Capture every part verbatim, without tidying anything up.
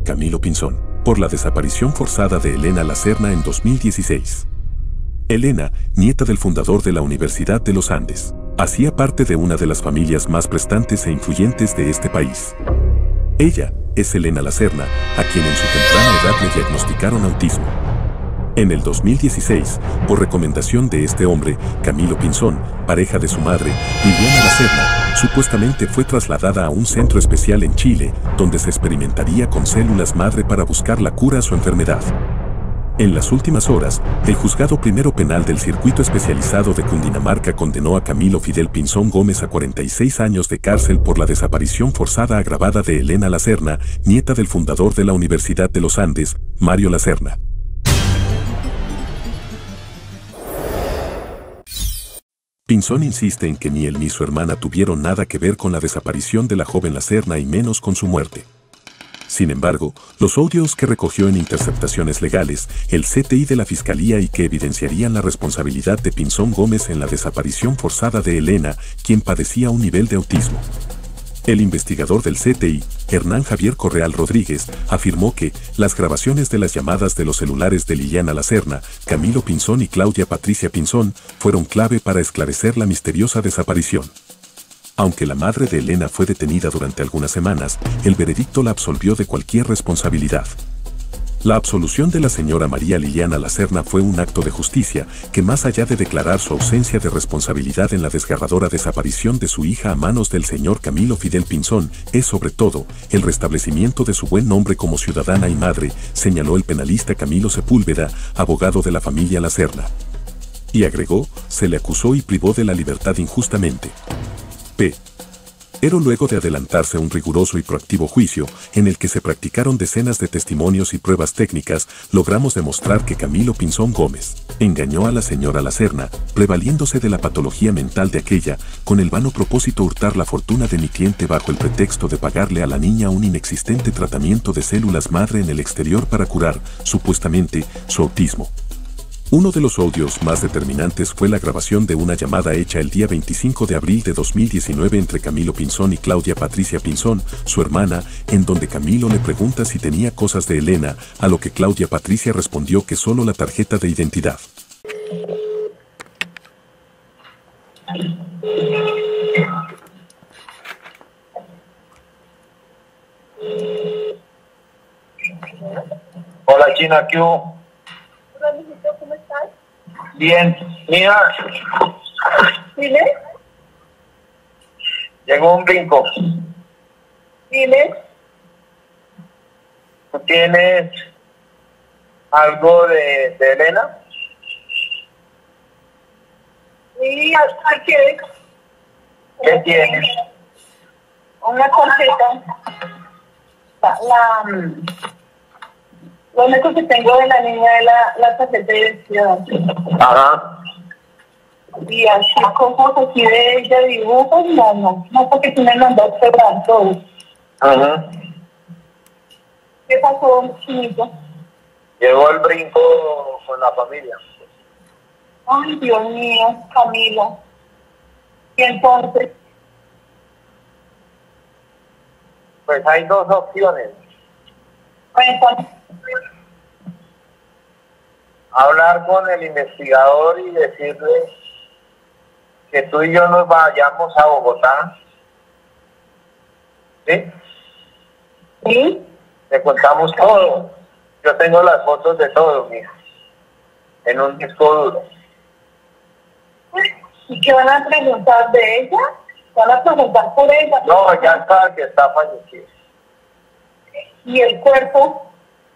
Camilo Pinzón, por la desaparición forzada de Elena Lacerna en dos mil dieciséis. Elena, nieta del fundador de la Universidad de los Andes, hacía parte de una de las familias más prestantes e influyentes de este país. Ella es Elena Lacerna, a quien en su temprana edad le diagnosticaron autismo. En el dos mil dieciséis, por recomendación de este hombre, Camilo Pinzón, pareja de su madre, Liliana Lacerna, supuestamente fue trasladada a un centro especial en Chile, donde se experimentaría con células madre para buscar la cura a su enfermedad. En las últimas horas, el Juzgado Primero Penal del Circuito Especializado de Cundinamarca condenó a Camilo Fidel Pinzón Gómez a cuarenta y seis años de cárcel por la desaparición forzada agravada de Elena Lacerna, nieta del fundador de la Universidad de los Andes, Mario Lacerna. Pinzón insiste en que ni él ni su hermana tuvieron nada que ver con la desaparición de la joven Lacerna y menos con su muerte. Sin embargo, los audios que recogió en interceptaciones legales, el C T I de la Fiscalía y que evidenciarían la responsabilidad de Pinzón Gómez en la desaparición forzada de Elena, quien padecía un nivel de autismo. El investigador del C T I, Hernán Javier Correal Rodríguez, afirmó que las grabaciones de las llamadas de los celulares de Liliana Lacerna, Camilo Pinzón y Claudia Patricia Pinzón fueron clave para esclarecer la misteriosa desaparición. Aunque la madre de Elena fue detenida durante algunas semanas, el veredicto la absolvió de cualquier responsabilidad. La absolución de la señora María Liliana Lacerna fue un acto de justicia que, más allá de declarar su ausencia de responsabilidad en la desgarradora desaparición de su hija a manos del señor Camilo Fidel Pinzón, es sobre todo el restablecimiento de su buen nombre como ciudadana y madre, señaló el penalista Camilo Sepúlveda, abogado de la familia Lacerna. Y agregó, se le acusó y privó de la libertad injustamente. P. Pero luego de adelantarse un riguroso y proactivo juicio, en el que se practicaron decenas de testimonios y pruebas técnicas, logramos demostrar que Camilo Pinzón Gómez engañó a la señora Lacerna, prevaliéndose de la patología mental de aquella, con el vano propósito hurtar la fortuna de mi cliente bajo el pretexto de pagarle a la niña un inexistente tratamiento de células madre en el exterior para curar, supuestamente, su autismo. Uno de los audios más determinantes fue la grabación de una llamada hecha el día veinticinco de abril de dos mil diecinueve entre Camilo Pinzón y Claudia Patricia Pinzón, su hermana, en donde Camilo le pregunta si tenía cosas de Elena, a lo que Claudia Patricia respondió que solo la tarjeta de identidad. Hola China, ¿qué hubo? Hola, mijito, ¿cómo estás? Bien, mira. Dile. Llegó un brinco. Dile. ¿Tú tienes algo de, de Elena? Sí, ¿a qué? ¿Qué tienes? Una tarjeta. La... Lo único que tengo de la niña es la, la tarjeta de identidad. Ajá. Y así cosas así de ella, dibujos, no, no, no, porque tú me mandaste a todo. Ajá. ¿Qué pasó, chinito? Llegó el brinco con la familia. Ay, Dios mío, Camilo. Y entonces, Pues hay dos opciones. cuéntame. Hablar con el investigador y decirle que tú y yo nos vayamos a Bogotá. ¿Sí? ¿Sí? Te contamos todo. Yo tengo las fotos de todo, mija. En un disco duro. ¿Y qué van a preguntar de ella? ¿Van a preguntar por ella? No, ya está, que está fallecido. ¿Y el cuerpo?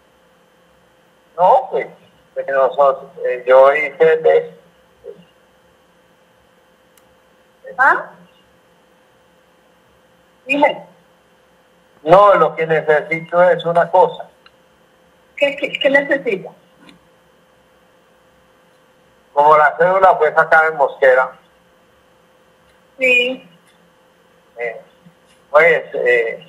No, pues, pues nosotros, eh, yo hice de... ¿Ah? Dime, No, lo que necesito es una cosa. ¿qué, qué, qué necesita? Como la cédula fue sacada en Mosquera, Sí. eh, pues... Eh,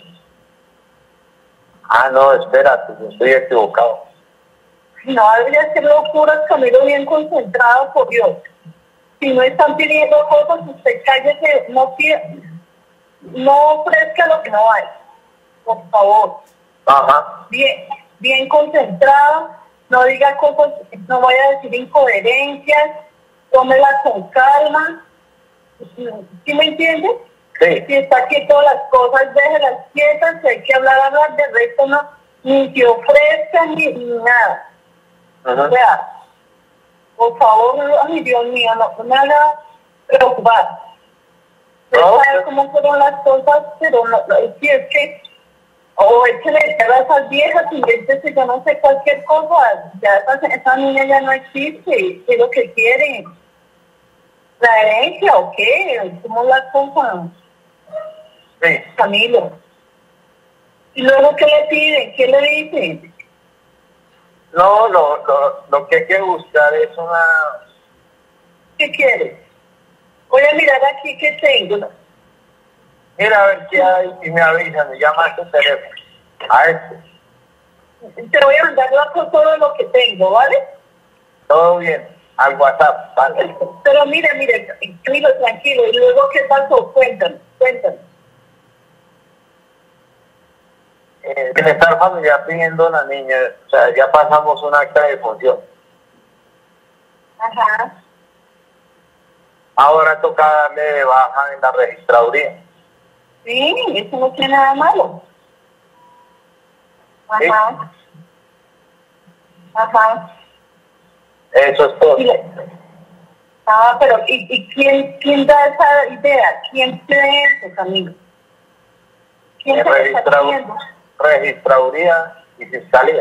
ah, no, espérate, yo estoy equivocado. No debería ser locuras, Camilo, bien concentrado, por Dios. Si no están pidiendo cosas, usted cállese, no pide, no ofrezca lo que no hay, por favor. Ajá. Bien, bien concentrado, no diga cosas, no voy a decir incoherencias, tómela con calma. ¿Sí me entiendes? Sí. Si está quieto las cosas, déjelas quietas, si hay que hablar, hablar, de resto no, ni se ofrezcan ni, ni nada. Ajá. O sea, por favor, ay Dios mío, no, no me haga preocupar. Usted No, sabe pues- cómo fueron las cosas, pero no, no, si es que, o échale a esas viejas, invéntese, yo no sé, cualquier cosa, ya esa, esa niña ya no existe, ¿qué es lo que quieren? ¿La herencia o qué? ¿Cómo las cosas? Sí. Camilo. ¿Y luego qué le piden? ¿Qué le dicen? No, lo, lo, lo que hay que buscar es una... ¿Qué quieres? Voy a mirar aquí qué tengo. Mira a ver qué hay y me avisan, me llama a este teléfono. A este. Te voy a mandar la foto de lo que tengo, ¿vale? Todo bien. Al WhatsApp, ¿vale? Pero mire, mire, tranquilo, tranquilo. ¿Y luego qué pasó? Cuéntame, cuéntame. Eh, bienestar familiar pidiendo a la niña, o sea, ya pasamos un acta de función. Ajá. Ahora toca darle de baja en la registraduría. Sí, eso no tiene nada malo. Ajá. Ajá. Eso es todo. Y le- Ah, pero ¿y, y quién, quién da esa idea? ¿Quién cree eso, Camilo? ¿Quién En se lo está registradu- pidiendo? registraduría y fiscalía.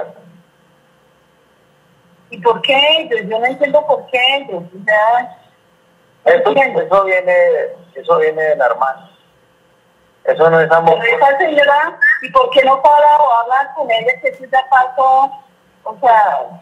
¿Y por qué ellos? Yo no entiendo por qué ellos. O sea, no Eso, entiendo. eso viene, eso viene de la hermana. Eso no es amor. Pero esa señora, ¿y por qué no para o hablar con ella que eso ya pasó? O sea,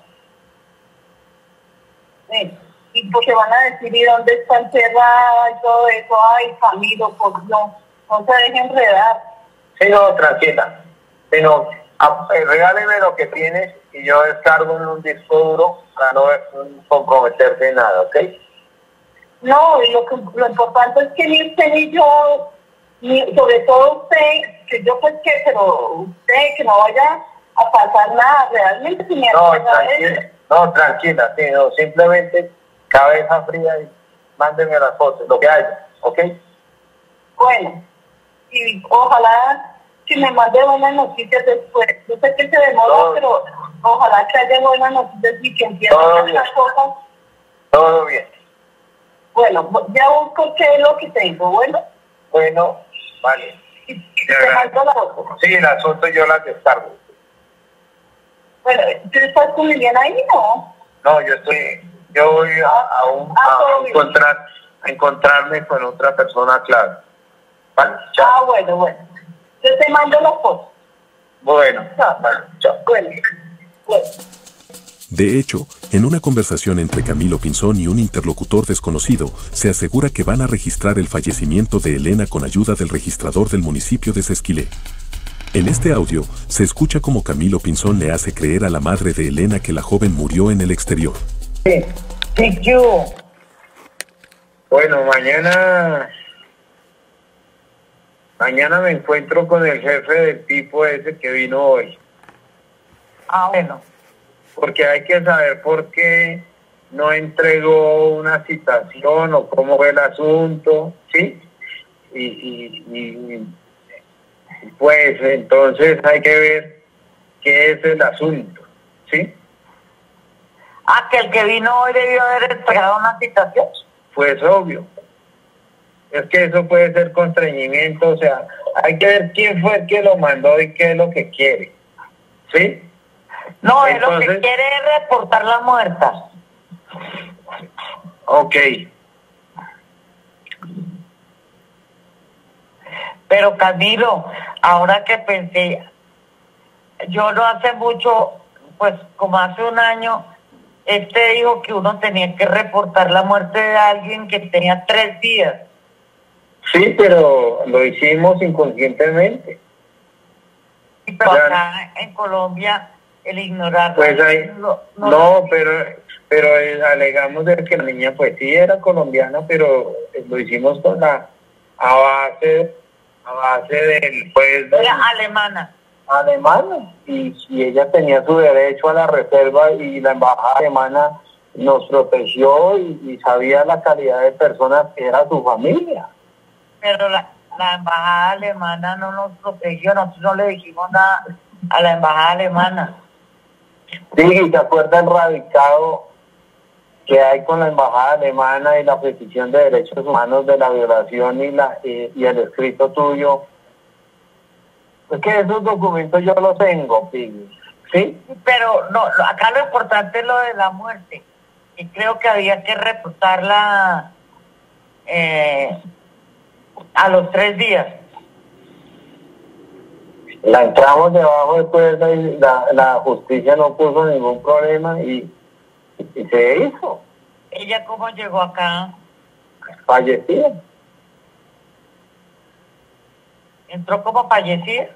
eh, y porque van a decir y dónde está encerrada y todo eso. Ay, Camilo, por Dios, no se dejen enredar. Sí, no, tranquila. Sino, a- eh, regáleme lo que tienes y yo descargo en un disco duro para no mm, comprometerse en nada, ¿ok? No, y lo, que, lo importante es que ni usted ni yo, ni, sobre todo usted, que yo pues que, pero usted que no vaya a pasar nada, realmente si me No, acuerda de eso. tranquila, no, tranquila, sí, no, simplemente cabeza fría y mándeme las fotos, lo que haya, ¿ok? Bueno, y ojalá que me mande buenas noticias después. Yo sé que se demora, Todo- pero ojalá que haya buenas noticias y que Todo entiendan bien. estas cosas. Todo bien. Bueno, ya busco qué es lo que tengo, bueno, Bueno, vale. y, y te mando la foto. Sí, las fotos yo las descargo. Bueno, ¿tú estás con Liliana ahí, no? No, yo estoy, yo voy a, a, un- Ah, a todo bien. encontrar, a encontrarme con otra persona clave. Vale, chao. Ah, bueno, bueno. Yo te mando la foto. Bueno, Chao. vale, chao. Bueno, bueno. De hecho, en una conversación entre Camilo Pinzón y un interlocutor desconocido, se asegura que van a registrar el fallecimiento de Elena con ayuda del registrador del municipio de Sesquilé. En este audio, se escucha como Camilo Pinzón le hace creer a la madre de Elena que la joven murió en el exterior. Sí, sí, yo. Bueno, mañana, mañana me encuentro con el jefe del tipo ese que vino hoy. Ah, bueno. Porque hay que saber por qué no entregó una citación o cómo fue el asunto, ¿sí? Y, y, y, y pues entonces hay que ver qué es el asunto, ¿sí? Ah, que el que vino hoy debió haber entregado una citación. Pues obvio. Es que eso puede ser constreñimiento, o sea, hay que ver quién fue el que lo mandó y qué es lo que quiere, ¿sí? No, él lo que Entonces- quiere es reportar la muerta. Ok. Pero Camilo, ahora que pensé, yo no hace mucho, pues como hace un año, este dijo que uno tenía que reportar la muerte de alguien que tenía tres días. Sí, pero lo hicimos inconscientemente. Y pero Ya. acá en Colombia, el ignorar. Pues ahí, no, pero pero eh, alegamos de que la niña pues sí era colombiana, pero eh, lo hicimos con la a base a base del pues del- Era alemana. alemana, y si ella tenía su derecho a la reserva y la embajada alemana nos protegió y, y sabía la calidad de personas que era su familia. Pero la, la embajada alemana no nos protegió, nosotros no le dijimos nada a la embajada alemana. Sí, ¿se acuerda el radicado que hay con la embajada alemana y la petición de derechos humanos de la violación y, la, y, y el escrito tuyo? Es que esos documentos yo los tengo, Piggy, ¿sí? Pero no, acá lo importante es lo de la muerte. Y creo que había que reportarla eh, a los tres días. La entramos debajo de cuerda y la, la justicia no puso ningún problema y, y se hizo. ¿Ella cómo llegó acá? Fallecida. ¿Entró como fallecida?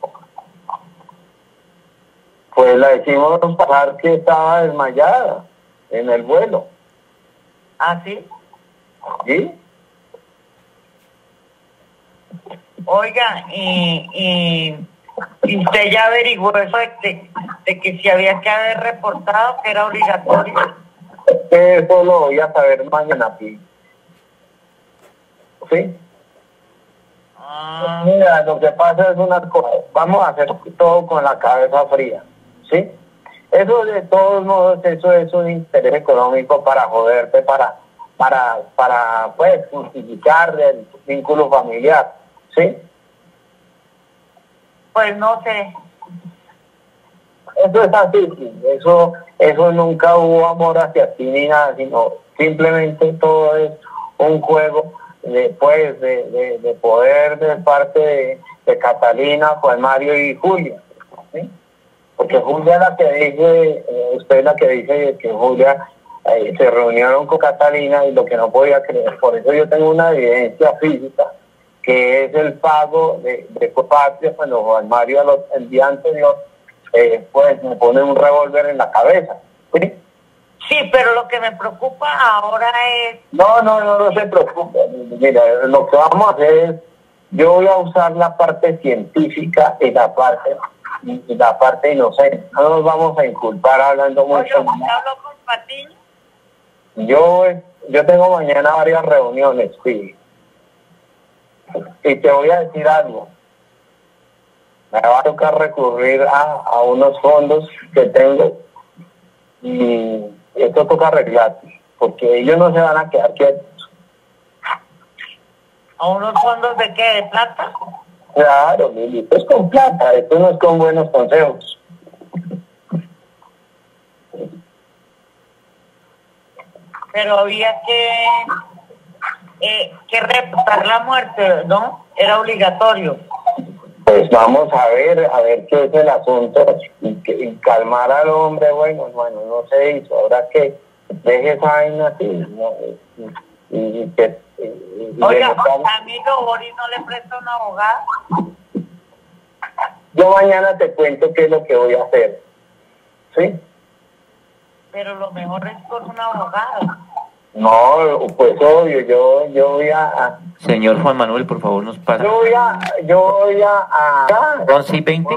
Pues la hicimos pasar que estaba desmayada en el vuelo. ¿Ah, sí? ¿Sí? Oiga, y, y, y usted ya averiguó eso de, de, de que si había que haber reportado, que era obligatorio. Eso lo voy a saber mañana, Pi. ¿Sí? Ah. Mira, lo que pasa es una cosa, vamos a hacer todo con la cabeza fría, ¿sí? Eso de todos modos, eso es un interés económico para joderte, para, para, para, pues, justificar el vínculo familiar, ¿sí? Pues no sé. Eso es así, sí. eso, eso nunca hubo amor hacia ti ni nada, sino simplemente todo es un juego de, pues, de, de, de poder de parte de, de Catalina, Juan Mario y Julia, ¿sí? Porque Julia es la que dice, eh, usted es la que dice que Julia eh, se reunieron con Catalina y lo que no podía creer. Por eso yo tengo una evidencia física, que es el pago de, de patria cuando Juan Mario el día anterior eh, pues me pone un revólver en la cabeza, ¿sí? Sí, pero lo que me preocupa ahora es... No, no, no, no se preocupe. Mira, lo que vamos a hacer es, yo voy a usar la parte científica y la parte y la parte inocente. No nos vamos a inculpar hablando mucho. Oye, ¿usted habló con Patiño? Yo, yo tengo mañana varias reuniones, sí. Y te voy a decir algo. Me va a tocar recurrir a, a unos fondos que tengo y esto toca arreglar, porque ellos no se van a quedar quietos. ¿A unos fondos de qué? ¿De plata? Claro, Lili, esto es con plata, esto no es con buenos consejos. Pero había que, eh, que reportar la muerte, ¿no? Era obligatorio. Pues vamos a ver, a ver qué es el asunto y, que, y calmar al hombre. Bueno, bueno, no se hizo, ahora que deje esa vaina así, ¿no? y, y, y que... Y, y Oiga, amigo, Boris no le presta un abogado. Yo mañana te cuento qué es lo que voy a hacer, ¿sí? Pero lo mejor es con un abogado. No, pues obvio, yo, yo voy a, a... Señor Juan Manuel, por favor, nos pasa. Yo voy a... Yo voy a... a Ron C veinte.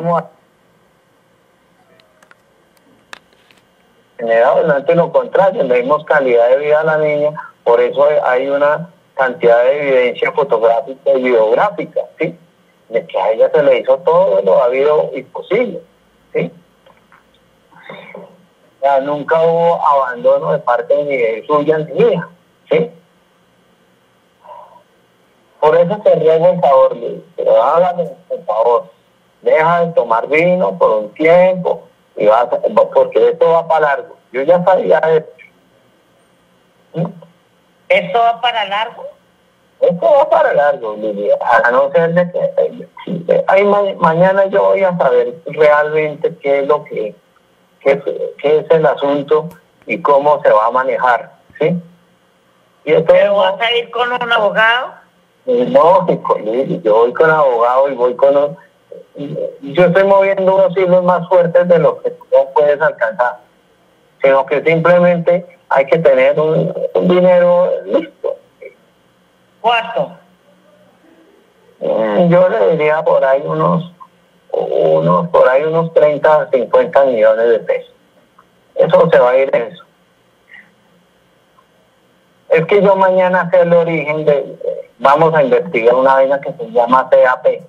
Generalmente lo contrario, le dimos calidad de vida a la niña, por eso hay una cantidad de evidencia fotográfica y videográfica, ¿sí? De que a ella se le hizo todo lo habido y posible, ¿sí? O sea, nunca hubo abandono de parte ni de suya ni mía, ¿sí? Por eso te ruego el favor, Luis, pero hágame el favor, deja de tomar vino por un tiempo, y vas a, porque esto va para largo. Yo ya sabía esto. ¿Sí? ¿Esto va para largo? Esto va para largo, Lidia, a no ser de que hay ma mañana yo voy a saber realmente qué es lo que qué, qué es el asunto y cómo se va a manejar, ¿sí? Y esto ¿Pero vas a ir con un abogado? No, Lidia, yo voy con abogado y voy con un, yo estoy moviendo unos hilos más fuertes de los que tú no puedes alcanzar, sino que simplemente hay que tener un, un dinero listo. ¿Cuánto? Yo le diría por ahí unos unos, por ahí unos treinta, cincuenta millones de pesos. Eso se va a ir en eso. Es que yo mañana sé el origen de... Vamos a investigar una vaina que se llama C A P.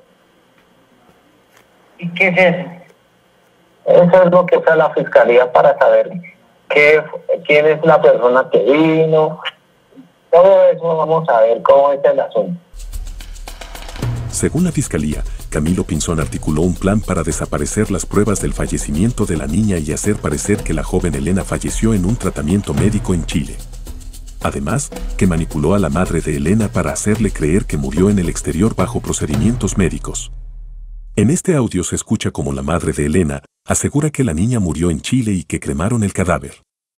¿Y qué es eso? Eso es lo que está la fiscalía para saber qué, quién es la persona que vino. Todo eso vamos a ver cómo es el asunto. Según la fiscalía, Camilo Pinzón articuló un plan para desaparecer las pruebas del fallecimiento de la niña y hacer parecer que la joven Elena falleció en un tratamiento médico en Chile. Además, que manipuló a la madre de Elena para hacerle creer que murió en el exterior bajo procedimientos médicos. En este audio se escucha como la madre de Elena asegura que la niña murió en Chile y que cremaron el cadáver.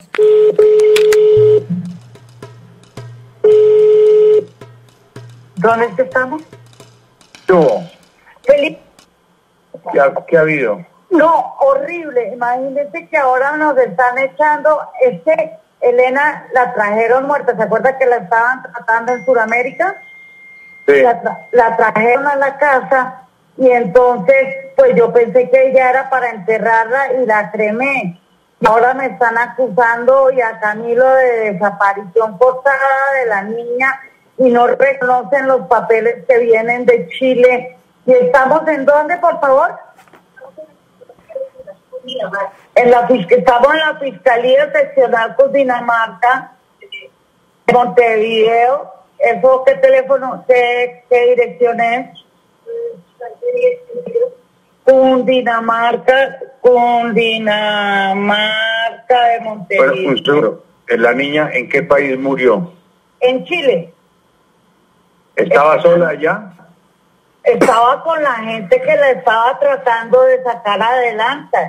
¿Dónde es que estamos? ¿Tú? Felipe. ¿Qué ha, qué ha habido? No, horrible. Imagínense que ahora nos están echando, es que Elena la trajeron muerta. ¿Se acuerda que la estaban tratando en Sudamérica? Sí. La, tra la trajeron a la casa y entonces pues yo pensé que ella era para enterrarla y la cremé. Ahora me están acusando y a Camilo de desaparición forzada de la niña y no reconocen los papeles que vienen de Chile. ¿Y estamos en dónde, por favor? En la, estamos en la Fiscalía Seccional Cundinamarca, Montevideo. ¿Eso qué teléfono, qué, qué dirección es? Cundinamarca, Cundinamarca de Montevideo. Bueno, pues seguro. ¿La niña en qué país murió? En Chile. ¿Estaba sola allá? Estaba con la gente que la estaba tratando de sacar adelante.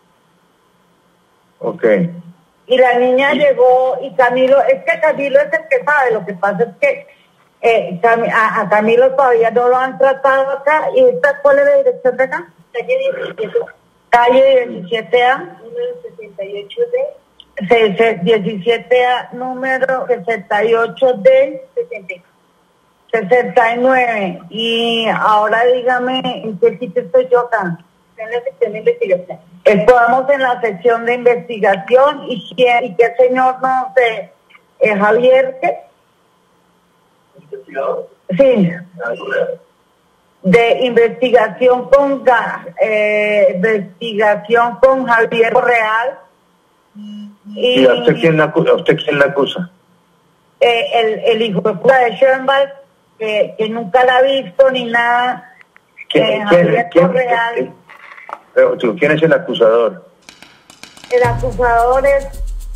Ok. Y la niña llegó y Camilo, es que Camilo es el que sabe, lo que pasa es que eh, Cam a, a Camilo todavía no lo han tratado acá. ¿Y esta cuál es la dirección de acá? Calle diecisiete. Calle diecisiete A. Número sesenta y ocho D. diecisiete A, número sesenta y ocho D. sesenta y nueve. Y ahora dígame, ¿en qué sitio estoy yo acá? En la sección de investigación. Estamos en la sección de investigación. ¿Y qué, y qué señor no sé? ¿Es Javier qué? ¿Investigador? Sí. De investigación con eh, investigación con Javier Real. Y, ¿Y a usted quién la acusa? ¿A usted quién la acusa? Eh, el, el hijo de puta de Schoenberg, que, que nunca la ha visto ni nada. ¿Quién, eh, ¿quién, Javier quién, Real. quién, pero, ¿quién es el acusador? El acusador es...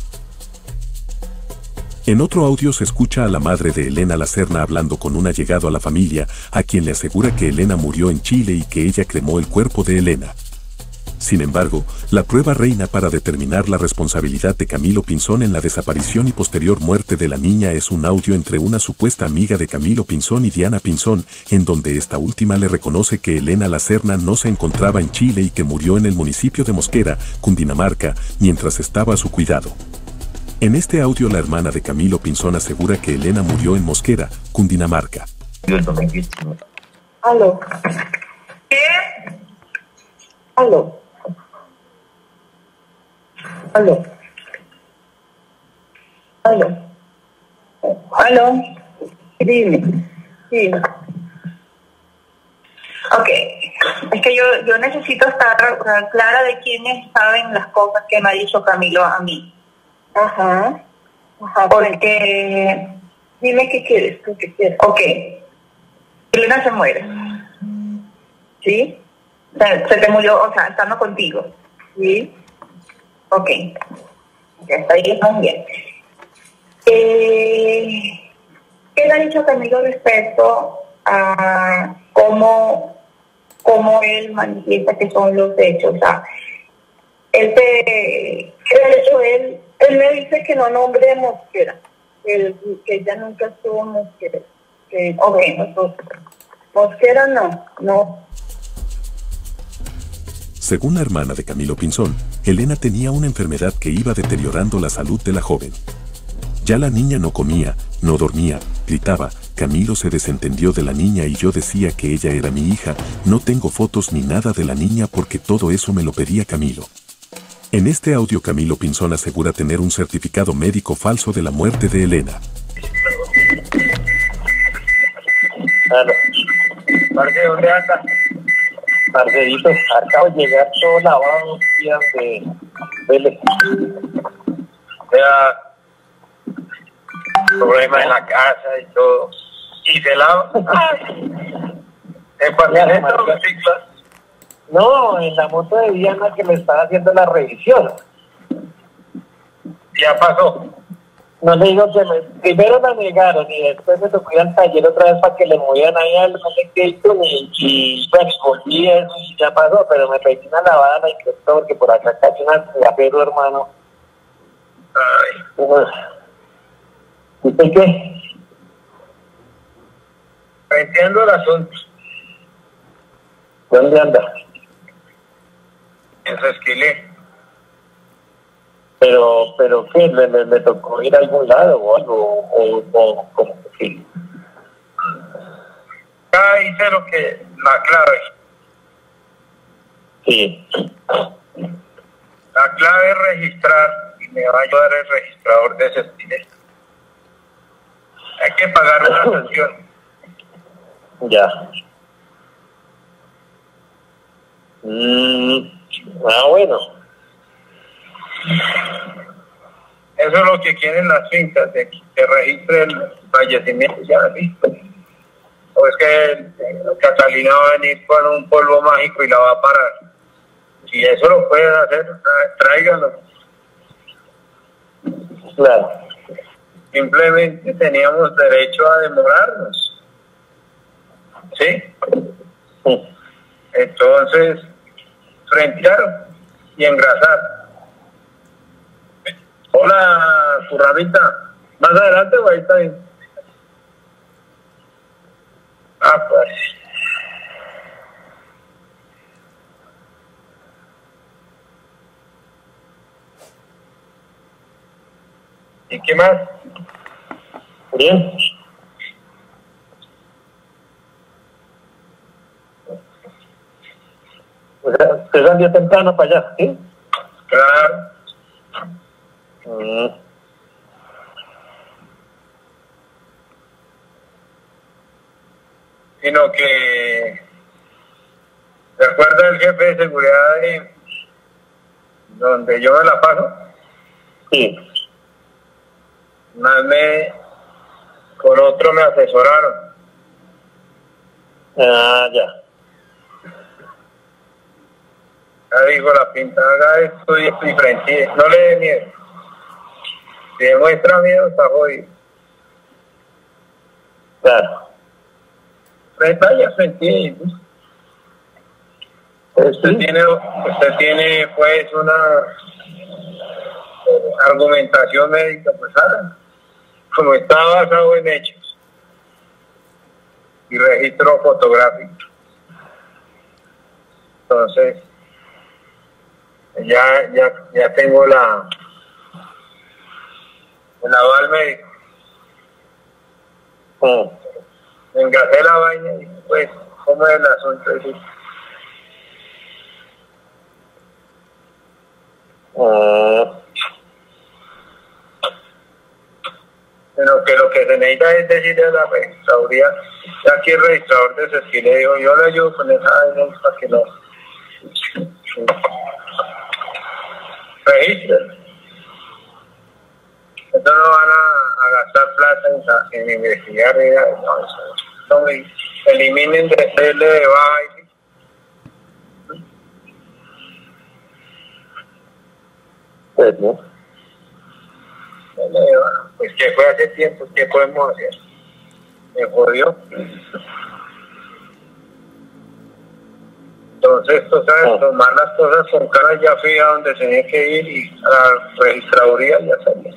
En otro audio se escucha a la madre de Elena La Serna hablando con un allegado a la familia, a quien le asegura que Elena murió en Chile y que ella cremó el cuerpo de Elena. Sin embargo, la prueba reina para determinar la responsabilidad de Camilo Pinzón en la desaparición y posterior muerte de la niña es un audio entre una supuesta amiga de Camilo Pinzón y Diana Pinzón, en donde esta última le reconoce que Elena La Serna no se encontraba en Chile y que murió en el municipio de Mosquera, Cundinamarca, mientras estaba a su cuidado. En este audio la hermana de Camilo Pinzón asegura que Elena murió en Mosquera, Cundinamarca. Aló. ¿Qué? Aló. Aló. Aló. Aló. Dime. Sí. Ok, es que yo, yo necesito estar clara de quiénes saben las cosas que me ha dicho Camilo a mí. Ajá. Ajá. Porque, Dime qué quieres, tú qué quieres. ok, Elena se muere, ¿Sí? se, se te murió, o sea, estando contigo. Sí. Ok, ya está ahí, estamos bien. Eh, ¿Qué le ha dicho Camilo respecto a cómo, cómo él manifiesta que son los hechos? O sea, él te... ¿qué le ha dicho él? Él me dice que no nombre a Mosquera, que, que ella nunca estuvo en Mosquera. Que Ok. nosotros, Mosquera no, no. Según la hermana de Camilo Pinzón, Elena tenía una enfermedad que iba deteriorando la salud de la joven. Ya la niña no comía, no dormía, gritaba. Camilo se desentendió de la niña y yo decía que ella era mi hija. No tengo fotos ni nada de la niña porque todo eso me lo pedía Camilo. En este audio Camilo Pinzón asegura tener un certificado médico falso de la muerte de Elena. Claro. Parce, ¿dónde anda? Parcerito, acabo de llegar todo lavado días de Vélez. Vea, problema en la casa y todo. Y se lava. ¿En Parcerito? No, en la moto de Diana que me estaba haciendo la revisión. Ya pasó. No le digo que me, primero la negaron y después me tocó ir al taller otra vez para que le movieran ahí al no sé qué y, y bueno, volví eso y ya pasó, pero me pedí una lavada y que todo porque por acá casi una pero hermano. Ay, pues, ¿usted qué? Entiendo el asunto. ¿Dónde anda? En Sesquilé. Pero, pero ¿qué? ¿Le, le, le tocó ir a algún lado o algo? ¿O, o como que sí? Ya hice lo que, la clave. Sí. La clave es registrar y me va a ayudar el registrador de ese Sesquilé. Hay que pagar una sanción. Ya. Mm, ah, bueno. Eso es lo que quieren las fincas, de que registre el fallecimiento, ya listo. O es que Catalina va a venir con un polvo mágico y la va a parar. Si eso lo pueden hacer, tráiganlo. Claro. Simplemente teníamos derecho a demorarnos. ¿Sí? Sí. Entonces, frentear y engrasar. Hola, Curramita. ¿Más adelante o ahí está bien? Ah, pues. ¿Y qué más? Bien. O sea, ¿usted salió temprano para allá, sí? Claro. Mm. Sino que, ¿se acuerda el jefe de seguridad de donde yo me la paso? Sí. Más me, con otro me asesoraron. Ah, ya. Ya dijo la pinta, haga esto y esto y frente. No le dé miedo. Si demuestra miedo, está jodido. Claro. Pues vaya frente. Usted tiene, usted tiene pues una argumentación médica, pues haga. Como está basado en hechos y registro fotográfico. Entonces, ya, ya, ya tengo la el aval médico. Oh. Engasé la vaina y pues, ¿cómo es el asunto? Es decir, oh. Pero que lo que se necesita es decirle a la registraduría, ya aquí el registrador de Sesquilé dijo, yo le ayudo con esa vaina para que lo registren. Entonces no van a, a gastar plata en, en investigar, no, eso, no me eliminen de hacerle de baja. Pues no. Pues que fue hace tiempo, ¿qué podemos hacer? Me jodió. Entonces, tú sabes, tomar las cosas con cara, ya fui a donde tenía que ir y a la registraduría ya salí.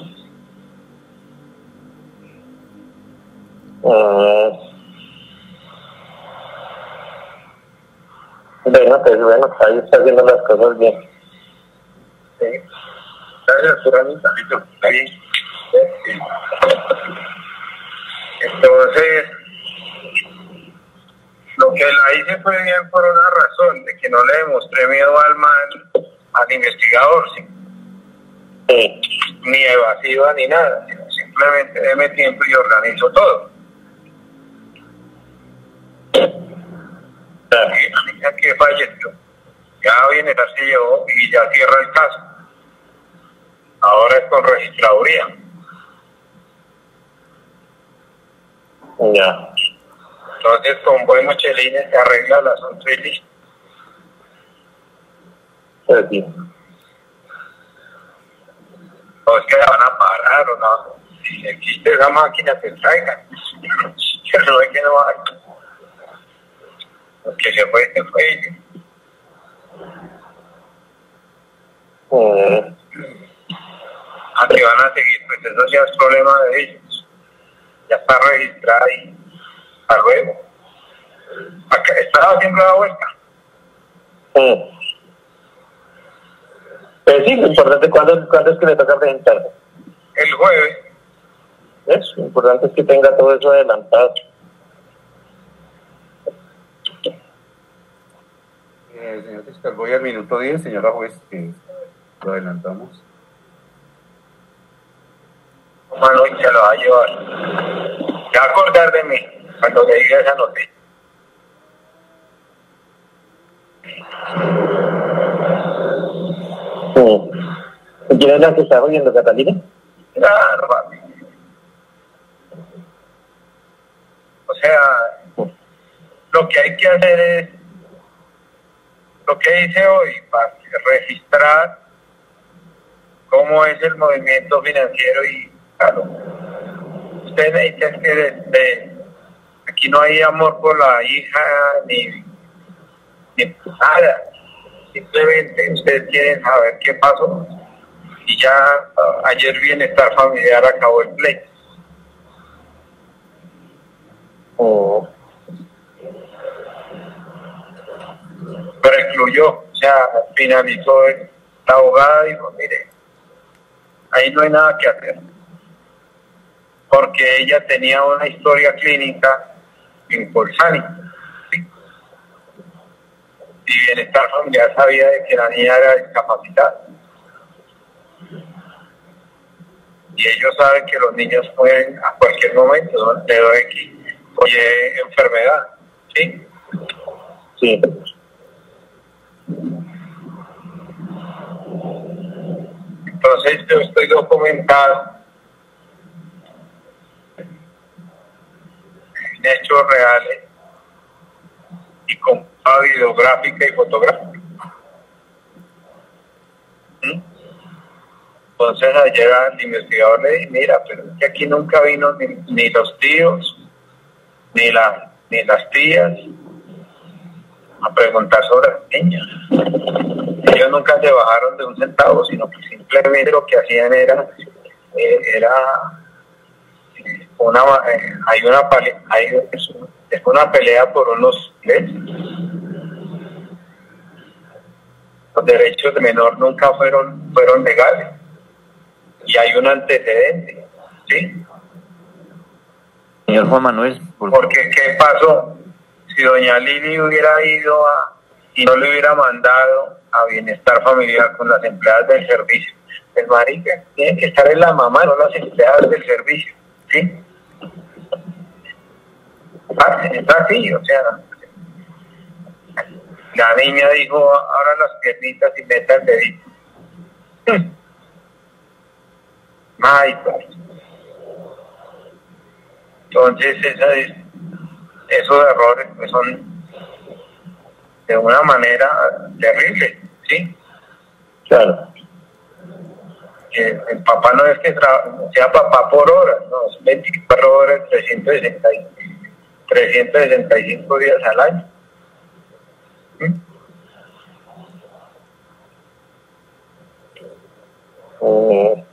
Uh, bueno, pues bueno, ahí está haciendo las cosas bien. Sí. Gracias, Curramita. Está bien. Entonces, lo que la hice fue bien por una razón, de que no le demostré miedo al man, al investigador, ¿sí? Sí. Ni evasiva ni nada, sino simplemente deme tiempo y organizo todo. Claro. Y la niña que falleció, ya Bienestar se llevó y ya cierra el caso. Ahora es con registraduría. Ya. Entonces, con buen mochelines se arregla el asunto y listo. Pues sí. No es que la van a parar o no. Si existe esa máquina, que traigan. Pero es que no hay. Lo que se fue, se fue. Mm. A que van a seguir, pues eso ya es problema de ellos. Ya está registrada y hasta luego. Acá estaba haciendo la vuelta. Mm. Pues sí, lo importante, ¿cuándo, ¿cuándo es que le toca presentarse? El jueves. ¿Ves? Lo importante es que tenga todo eso adelantado. Eh, señor fiscal, voy al minuto diez, señora juez, que lo adelantamos. Mano, y se lo va a llevar. Ya acordar de mí cuando le diga esa noticia. Mm. ¿Quién es la que está oyendo, Catalina? Claro, papi. O sea, lo que hay que hacer es lo que hice hoy, para registrar cómo es el movimiento financiero y, claro, usted necesita que desde, aquí no hay amor por la hija ni, ni nada, simplemente ustedes quieren saber qué pasó y ya uh, ayer Bienestar Familiar acabó el pleito. Oh. Precluyó, o sea, finalizó el, la abogada dijo, mire, ahí no hay nada que hacer, porque ella tenía una historia clínica en Colsani, ¿sí? Y Bienestar Familiar sabía de que la niña era discapacitada. Y ellos saben que los niños pueden a cualquier momento, ¿no? Le doy aquí, oye, enfermedad, ¿sí? Sí. Entonces yo estoy documentado en hechos reales y con prueba videográfica y fotográfica. ¿Mm? Entonces ayer al investigador le dije, mira, pero es que aquí nunca vino ni, ni los tíos, ni, la, ni las tías a preguntar sobre las niñas. Ellos nunca se bajaron de un centavo, sino que simplemente lo que hacían era, eh, era eh, una, eh, hay una hay, es una pelea por unos derechos. Los derechos de menor nunca fueron, fueron legales. Y hay un antecedente, ¿sí? Señor Juan Manuel, por... Porque ¿qué pasó? Si doña Lili hubiera ido a, y no le hubiera mandado a Bienestar Familiar con las empleadas del servicio, el marica tiene que estar en la mamá, no las empleadas del servicio, ¿sí? Está así, o sea, la niña dijo, ahora las piernitas y meta el dedito. Ay, pues. Entonces, esa es, esos errores pues, son de una manera terrible, ¿sí? Claro. El, el papá no es que tra- sea papá por horas, no, es veinticuatro horas, trescientos sesenta y cinco días al año. ¿Mm? Oh.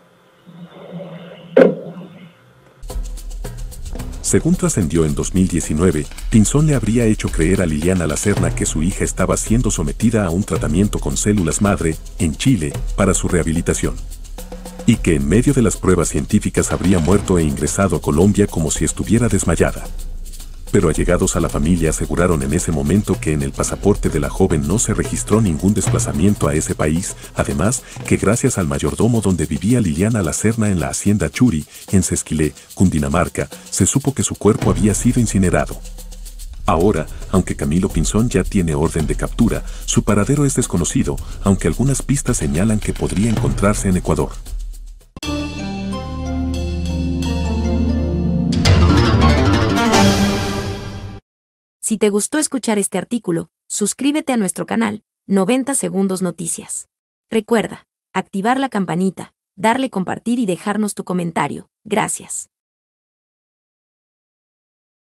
Según trascendió en dos mil diecinueve, Pinzón le habría hecho creer a Liliana Lacerna que su hija estaba siendo sometida a un tratamiento con células madre, en Chile, para su rehabilitación. y que en medio de las pruebas científicas habría muerto e ingresado a Colombia como si estuviera desmayada. Pero allegados a la familia aseguraron en ese momento que en el pasaporte de la joven no se registró ningún desplazamiento a ese país, además que gracias al mayordomo donde vivía Liliana La Serna en la hacienda Churi, en Sesquilé, Cundinamarca, se supo que su cuerpo había sido incinerado. Ahora, aunque Camilo Pinzón ya tiene orden de captura, su paradero es desconocido, aunque algunas pistas señalan que podría encontrarse en Ecuador. Si te gustó escuchar este artículo, suscríbete a nuestro canal, noventa Segundos Noticias. Recuerda, activar la campanita, darle compartir y dejarnos tu comentario. Gracias.